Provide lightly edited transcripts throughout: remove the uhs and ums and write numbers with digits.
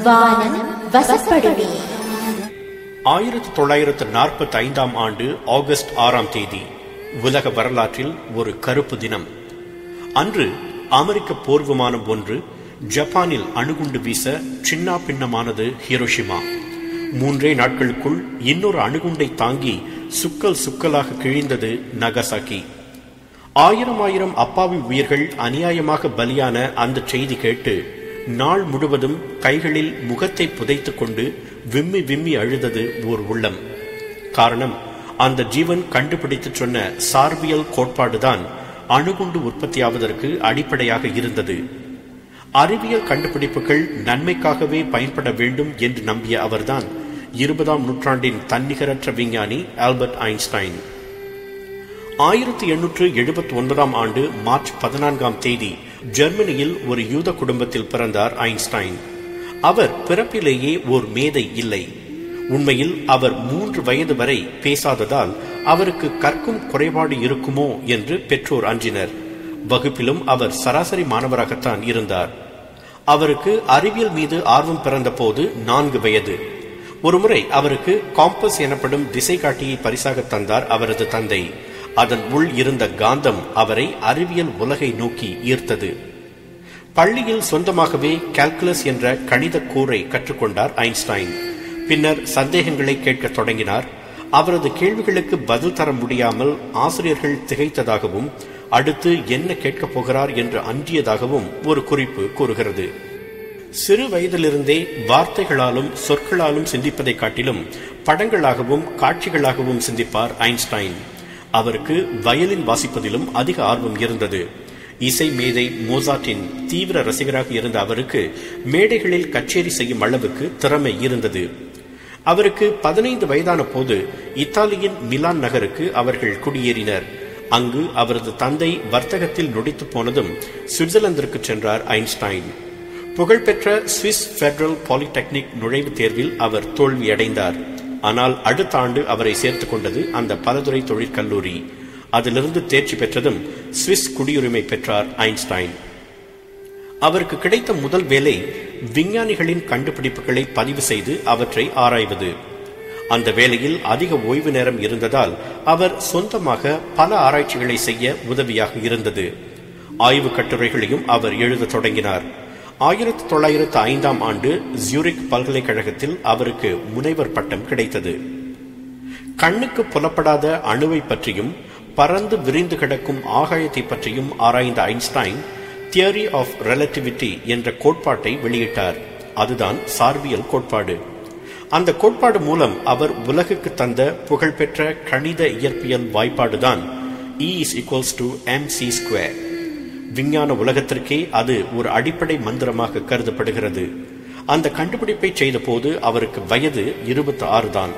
வானம் வசப்படுமே. 1945 ஆண்டு ஆகஸ்ட் 6ஆம் தேதி உலக வரலாற்றில் ஒரு கருப்பு தினம். அன்று அமெரிக்க போர் விமானம் ஒன்று ஜப்பானில் அணுகுண்டு வீச சின்ன பின்னமானது ஹிரோஷிமா. 3 நாட்களுக்குள் இன்னொரு அணுகுண்டை தாங்கி சுக்கல் சுக்கலாக கிழிந்தது நகசாக்கி. ஆயிரம் அப்பாவி உயிர்கள் அநியாயமாக பலியான அந்த செய்தி கேட்டு நாள் முழுவதும் கைகளில் முகத்தை புதைத்துக் கொண்டு விம்மி விம்மி அழுதது ஓர் உள்ளம். காரணம், அந்த ஜீவன் கண்டுபிடித்து சொன்ன சார்பியல் கோட்பாடுதான் அணுகுண்டு உற்பத்தியாவதற்கு அடிப்படையாக இருந்தது. அறிவியல் கண்டுபிடிப்புகள் நன்மைக்காகவே பயன்பட வேண்டும் என்று நம்பிய அவர்தான் 20ஆம் நூற்றாண்டின் தன்னிகரற்ற விஞ்ஞானி ஆல்பர்ட் ஐன்ஸ்டைன். 1879ஆம் ஆண்டு மார்ச் 14ஆம் தேதி ஜெர்மனியில் ஒரு யூத குடும்பத்தில் பிறந்தார் ஐன்ஸ்டைன். அவர் பிறப்பிலேயே ஓர் மேதை இல்லை. உண்மையில் அவர் 3 வயது வரை பேசாததால் அவருக்கு கற்கும் குறைபாடு இருக்குமோ என்று பெற்றோர் அஞ்சினர். வகுப்பிலும் அவர் சராசரி மாணவராகத்தான் இருந்தார். அவருக்கு அறிவியல் மீது ஆர்வம் பிறந்த போது 4 வயது. ஒருமுறை அவருக்கு காம்பஸ் எனப்படும் திசை காட்டியை பரிசாக தந்தார் அவரது தந்தை. அதன் உள் இருந்த காந்தம் அவரை அறிவியல் உலகை நோக்கி ஈர்த்தது. பள்ளியில் சொந்தமாகவே கால்குலஸ் என்ற கணித கூறை கற்றுக்கொண்டார் ஐன்ஸ்டைன். பின்னர் சந்தேகங்களை கேட்க தொடங்கினார். அவரது கேள்விகளுக்கு பதில் தர முடியாமல் ஆசிரியர்கள் திகைத்ததாகவும் அடுத்து என்ன கேட்கப் போகிறார் என்று அஞ்சியதாகவும் ஒரு குறிப்பு கூறுகிறது. சிறு வயதிலிருந்தே வார்த்தைகளாலும் சொற்களாலும் சிந்திப்பதை காட்டிலும் படங்களாகவும் காட்சிகளாகவும் சிந்திப்பார் ஐன்ஸ்டைன். அவருக்கு வயலின் வாசிப்பதிலும் அதிக ஆர்வம் இருந்தது. இசை மேதை மோசார்ட்டின் தீவிர ரசிகராக இருந்த அவருக்கு மேடைகளில் கச்சேரி செய்யும் அளவுக்கு திறமை இருந்தது. அவருக்கு 15 வயதான போது இத்தாலியின் மிலான் நகருக்கு அவர்கள் குடியேறினர். அங்கு அவரது தந்தை வர்த்தகத்தில் நொடித்து போனதும் சுவிட்சர்லாந்திற்கு சென்றார் ஐன்ஸ்டைன். புகழ்பெற்ற சுவிஸ் பெடரல் பாலிடெக்னிக் நுழைவுத் தேர்வில் அவர் தோல்வியடைந்தார். ஆனால் அடுத்த ஆண்டு அவரை சேர்த்துக் கொண்டது அந்த பலதுறை தொழிற்கல்லூரி. அதிலிருந்து தேர்ச்சி பெற்றதும் சுவிஸ் குடியுரிமை பெற்றார் ஐன்ஸ்டைன். அவருக்கு கிடைத்த முதல் வேலை விஞ்ஞானிகளின் கண்டுபிடிப்புகளை பதிவு செய்து அவற்றை ஆராய்வது. அந்த வேலையில் அதிக ஓய்வு நேரம் இருந்ததால் அவர் சொந்தமாக பல ஆராய்ச்சிகளை செய்ய உதவியாக இருந்தது. ஆய்வு கட்டுரைகளையும் அவர் எழுத தொடங்கினார். 1905ஆம் ஆண்டு ஜூரிக் பல்கலைக்கழகத்தில் அவருக்கு முனைவர் பட்டம் கிடைத்தது. கண்ணுக்கு புலப்படாத அணுவை பற்றியும் பறந்து விரிந்து கிடக்கும் ஆகாயத்தை பற்றியும் ஆராய்ந்த ஐன்ஸ்டைன் தியரி ஆஃப் ரிலேட்டிவிட்டி என்ற கோட்பாட்டை வெளியிட்டார். அதுதான் சார்பியல் கோட்பாடு. அந்த கோட்பாடு மூலம் அவர் உலகுக்கு தந்த புகழ்பெற்ற கணித இயற்பியல் வாய்ப்பாடுதான் E=mc². விஞ்ஞான உலகத்திற்கே அது ஒரு அடிப்படை மந்திரமாக கருதப்படுகிறது. அந்த கண்டுபிடிப்பை செய்த போது அவருக்கு வயது 26 தான்.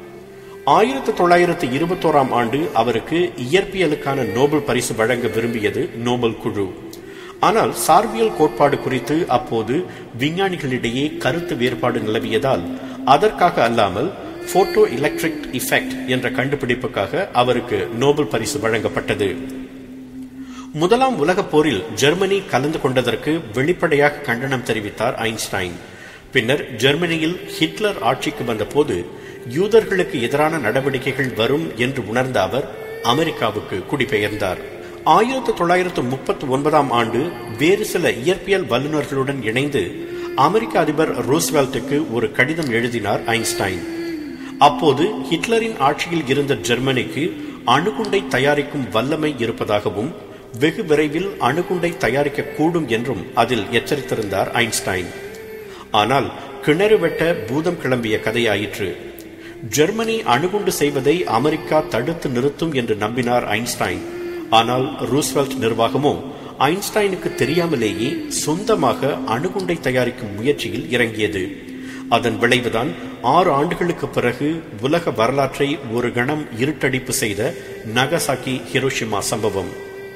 1921ஆம் ஆண்டு அவருக்கு இயற்பியலுக்கான நோபல் பரிசு வழங்க விரும்பியது நோபல் குழு. ஆனால் சார்பியல் கோட்பாடு குறித்து அப்போது விஞ்ஞானிகளிடையே கருத்து வேறுபாடு நிலவியதால் அதற்காக அல்லாமல் போட்டோ எலக்ட்ரிக் எஃபெக்ட் என்ற கண்டுபிடிப்புக்காக அவருக்கு நோபல் பரிசு வழங்கப்பட்டது. முதலாம் உலகப் போரில் ஜெர்மனி கலந்து கொண்டதற்கு வெளிப்படையாக கண்டனம் தெரிவித்தார் ஐன்ஸ்டைன். பின்னர் ஜெர்மனியில் ஹிட்லர் ஆட்சிக்கு வந்தபோது யூதர்களுக்கு எதிரான நடவடிக்கைகள் வரும் என்று உணர்ந்த அவர் அமெரிக்காவுக்கு குடிபெயர்ந்தார். 1939ஆம் ஆண்டு வேறு சில இயற்பியல் வல்லுநர்களுடன் இணைந்து அமெரிக்க அதிபர் ரூஸ்வெல்ட்டுக்கு ஒரு கடிதம் எழுதினார் ஐன்ஸ்டைன். அப்போது ஹிட்லரின் ஆட்சியில் இருந்த ஜெர்மனிக்கு அணுகுண்டை தயாரிக்கும் வல்லமை இருப்பதாகவும் வெகு விரைவில் அணுகுண்டை தயாரிக்க கூடும் என்றும் அதில் எச்சரித்திருந்தார் ஐன்ஸ்டைன். ஆனால் கிணறு வெட்ட பூதம் கிளம்பிய கதையாயிற்று. ஜெர்மனி அணுகுண்டு செய்வதை அமெரிக்கா தடுத்து நிறுத்தும் என்று நம்பினார் ஐன்ஸ்டைன். ஆனால் ரூஸ்வெல்ட் நிர்வாகமோ ஐன்ஸ்டைனுக்கு தெரியாமலேயே சொந்தமாக அணுகுண்டை தயாரிக்கும் முயற்சியில் இறங்கியது. அதன் விளைவுதான் 6 ஆண்டுகளுக்கு பிறகு உலக வரலாற்றை ஒரு கணம் இருட்டடிப்பு செய்த நகசாக்கி ஹிரோஷிமா சம்பவம்.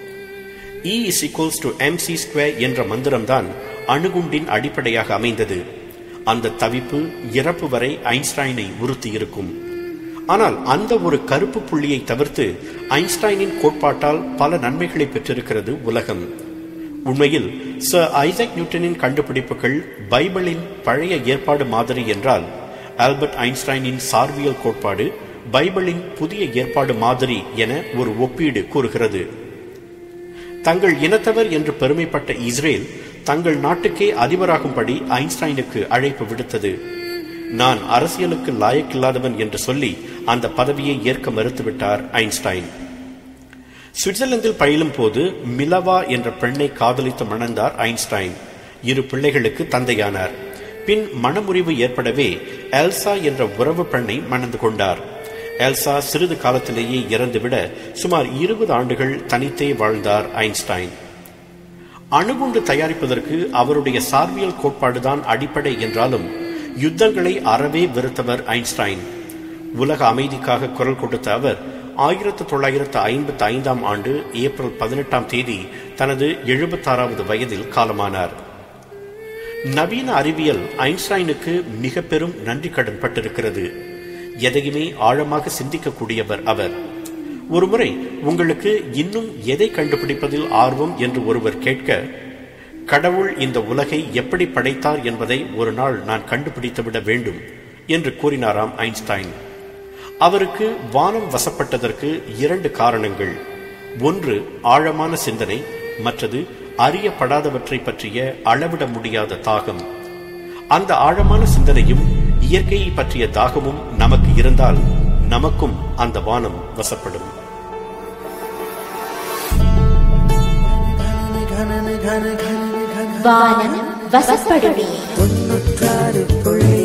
E=mc² என்ற மந்திரம்தான் அணுகுண்டின் அடிப்படையாக அமைந்தது. அந்த தவிப்பு இறப்பு வரை ஐன்ஸ்டைனை உறுத்தி இருக்கும். ஆனால் அந்த ஒரு கருப்பு புள்ளியை தவிர்த்து ஐன்ஸ்டைனின் கோட்பாட்டால் பல நன்மைகளை பெற்றிருக்கிறது உலகம். உண்மையில் சர் ஐசக் நியூட்டனின் கண்டுபிடிப்புகள் பைபிளின் பழைய ஏற்பாடு மாதிரி என்றால், ஆல்பர்ட் ஐன்ஸ்டைனின் சார்பியல் கோட்பாடு பைபிளின் புதிய ஏற்பாடு மாதிரி என ஒரு ஒப்பீடு கூறுகிறது. தங்கள் இனத்தவர் என்று பெருமைப்பட்ட இஸ்ரேல் தங்கள் நாட்டுக்கே அதிபராகும்படி ஐன்ஸ்டைனுக்கு அழைப்பு விடுத்தது. நான் அரசியலுக்கு லாயக்கில்லாதவன் என்று சொல்லி அந்த பதவியை ஏற்க மறுத்துவிட்டார் ஐன்ஸ்டைன். சுவிட்சர்லாந்தில் பயிலும் போது மிலவா என்ற பெண்ணை காதலித்து மணந்தார் ஐன்ஸ்டைன். 2 பிள்ளைகளுக்கு தந்தையானார். பின் மனமுறிவு ஏற்படவே எல்சா என்ற உறவு பெண்ணை மணந்து கொண்டார். எல்சா சிறிது காலத்திலேயே இறந்துவிட சுமார் 20 ஆண்டுகள் தனித்தே வாழ்ந்தார் ஐன்ஸ்டைன். அணுகுண்டு தயாரிப்பதற்கு அவருடைய சார்பியல் கோட்பாடுதான் அடிப்படை என்றாலும் யுத்தங்களை அறவே வெறுத்தவர் ஐன்ஸ்டைன். உலக அமைதிக்காக குரல் கொடுத்த அவர் 1955ஆம் ஆண்டு ஏப்ரல் 18ஆம் தேதி தனது 76வது வயதில் காலமானார். நவீன அறிவியல் ஐன்ஸ்டைனுக்கு மிக பெரும் நன்றி கடன் பட்டிருக்கிறது. எதையுமே ஆழமாக சிந்திக்கக்கூடியவர் அவர். ஒருமுறை உங்களுக்கு இன்னும் எதை கண்டுபிடிப்பதில் ஆர்வம் என்று ஒருவர் கேட்க, கடவுள் இந்த உலகை எப்படி படைத்தார் என்பதை ஒரு நாள் நான் கண்டுபிடித்துவிட வேண்டும் என்று கூறினாராம் ஐன்ஸ்டைன். அவருக்கு வானம் வசப்பட்டதற்கு 2 காரணங்கள். ஒன்று ஆழமான சிந்தனை, மற்றது அறியப்படாதவற்றை பற்றிய அளவிட முடியாத தாகம். அந்த ஆழமான சிந்தனையும் இயற்கையை பற்றிய தாகமும் நமக்கு இருந்தால் நமக்கும் அந்த வானம் வசப்படும். வானம் வசப்படுமே.